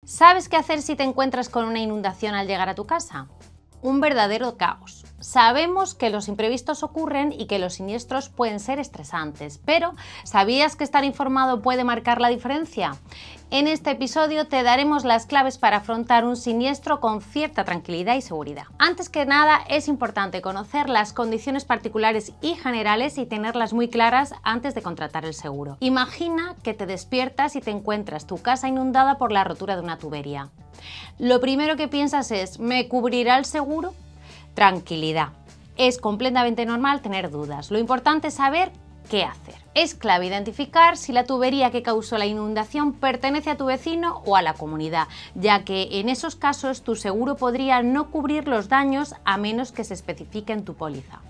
¿Sabes qué hacer si te encuentras con una inundación al llegar a tu casa? Un verdadero caos. Sabemos que los imprevistos ocurren y que los siniestros pueden ser estresantes, pero ¿sabías que estar informado puede marcar la diferencia? En este episodio te daremos las claves para afrontar un siniestro con cierta tranquilidad y seguridad. Antes que nada, es importante conocer las condiciones particulares y generales y tenerlas muy claras antes de contratar el seguro. Imagina que te despiertas y te encuentras tu casa inundada por la rotura de una tubería. Lo primero que piensas es, ¿me cubrirá el seguro? Tranquilidad. Es completamente normal tener dudas. Lo importante es saber qué hacer. Es clave identificar si la tubería que causó la inundación pertenece a tu vecino o a la comunidad, ya que en esos casos tu seguro podría no cubrir los daños a menos que se especifique en tu póliza.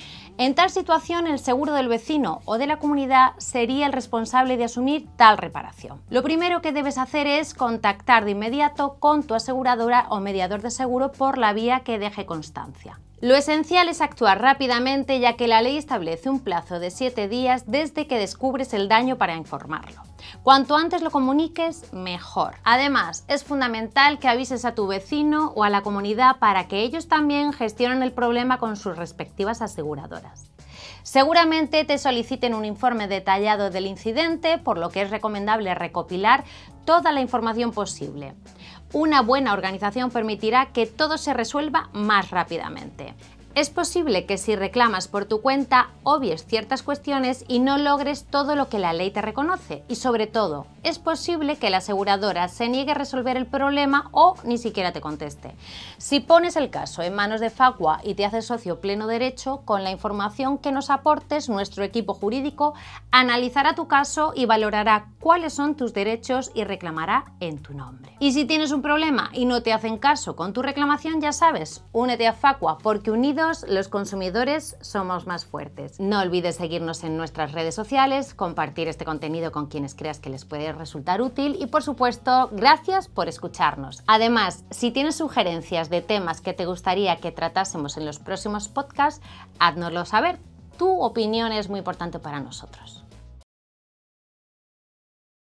En tal situación, el seguro del vecino o de la comunidad sería el responsable de asumir tal reparación. Lo primero que debes hacer es contactar de inmediato con tu aseguradora o mediador de seguro por la vía que deje constancia. Lo esencial es actuar rápidamente, ya que la ley establece un plazo de 7 días desde que descubres el daño para informarlo. Cuanto antes lo comuniques, mejor. Además, es fundamental que avises a tu vecino o a la comunidad para que ellos también gestionen el problema con sus respectivas aseguradoras. Seguramente te soliciten un informe detallado del incidente, por lo que es recomendable recopilar toda la información posible. Una buena organización permitirá que todo se resuelva más rápidamente. Es posible que si reclamas por tu cuenta obvies ciertas cuestiones y no logres todo lo que la ley te reconoce, y sobre todo, es posible que la aseguradora se niegue a resolver el problema o ni siquiera te conteste. Si pones el caso en manos de Facua y te haces socio pleno derecho, con la información que nos aportes, nuestro equipo jurídico analizará tu caso y valorará cuáles son tus derechos y reclamará en tu nombre. Y si tienes un problema y no te hacen caso con tu reclamación, ya sabes, únete a Facua, porque unidos los consumidores somos más fuertes. No olvides seguirnos en nuestras redes sociales, compartir este contenido con quienes creas que les puede resultar útil y, por supuesto, gracias por escucharnos. Además, si tienes sugerencias de temas que te gustaría que tratásemos en los próximos podcasts, háznoslo saber. Tu opinión es muy importante para nosotros.